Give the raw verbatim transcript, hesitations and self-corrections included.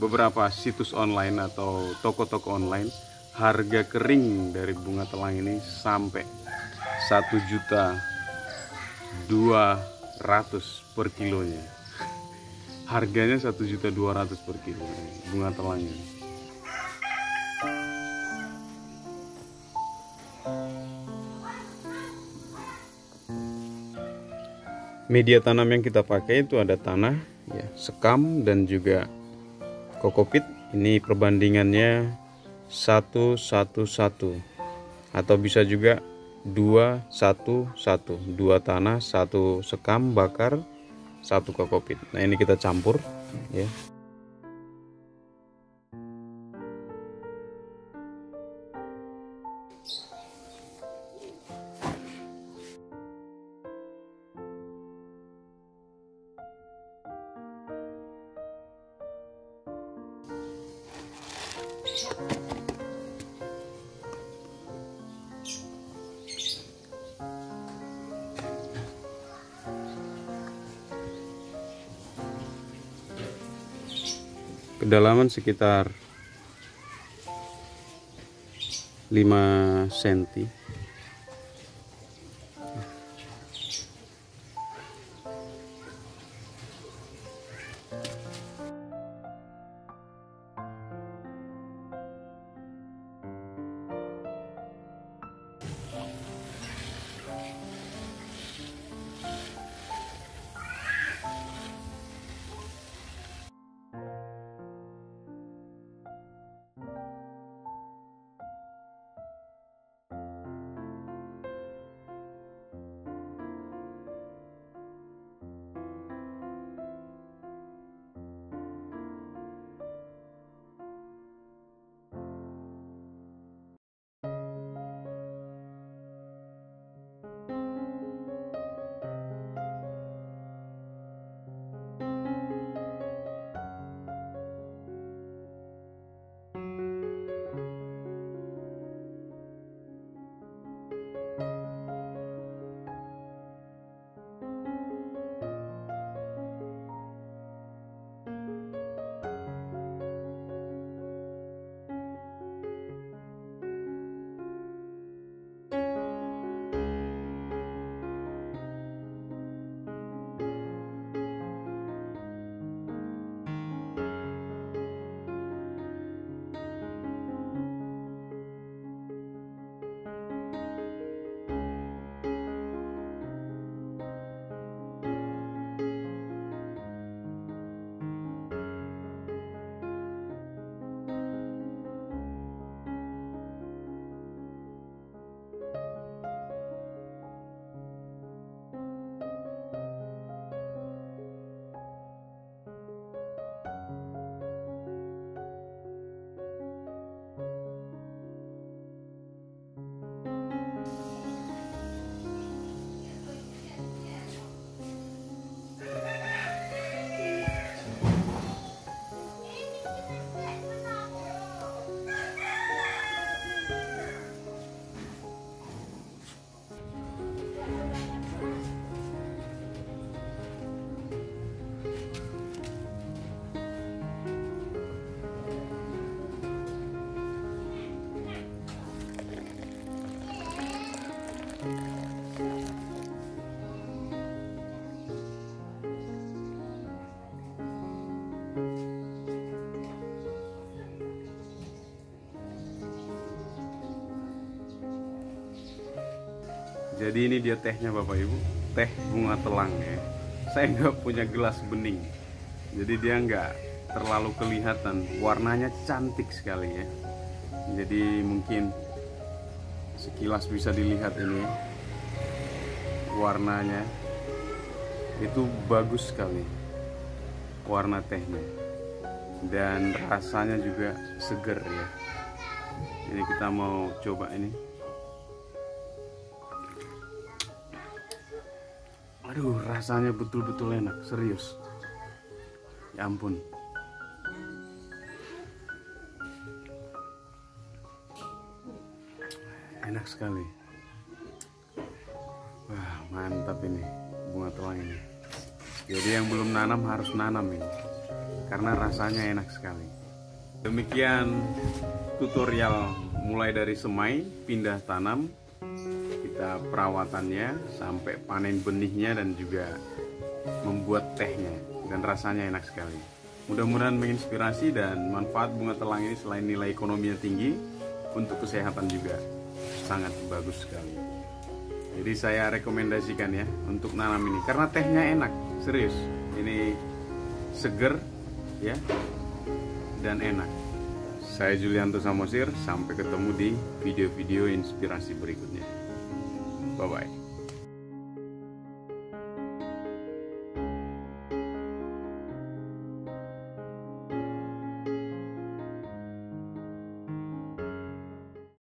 beberapa situs online atau toko-toko online, harga kering dari bunga telang ini sampai satu juta dua ratus per kilonya. Harganya satu juta dua ratus per kilo bunga telangnya. Media tanam yang kita pakai itu ada tanah, ya, sekam dan juga kokopit. Ini perbandingannya satu satu satu atau bisa juga dua satu satu, dua tanah, satu sekam bakar, satu kokopit. Nah, ini kita campur, ya. Kedalaman sekitar lima sentimeter. Jadi ini dia tehnya Bapak Ibu, teh bunga telang ya. Saya nggak punya gelas bening, jadi dia nggak terlalu kelihatan. Warnanya cantik sekali ya. Jadi mungkin sekilas bisa dilihat ini warnanya itu bagus sekali, warna tehnya, dan rasanya juga seger ya. Ini kita mau coba ini. Aduh, rasanya betul-betul enak, serius. Ya ampun. Enak sekali. Wah, mantap ini bunga telang ini. Jadi yang belum nanam harus nanam ini. karena rasanya enak sekali. Demikian tutorial mulai dari semai, pindah tanam, kita perawatannya sampai panen benihnya dan juga membuat tehnya, dan rasanya enak sekali. Mudah-mudahan menginspirasi, dan manfaat bunga telang ini selain nilai ekonominya tinggi, untuk kesehatan juga sangat bagus sekali. Jadi saya rekomendasikan ya untuk nanam ini karena tehnya enak, serius. Ini seger ya dan enak. Saya Julianto Samosir, sampai ketemu di video-video inspirasi berikutnya. Bye bye.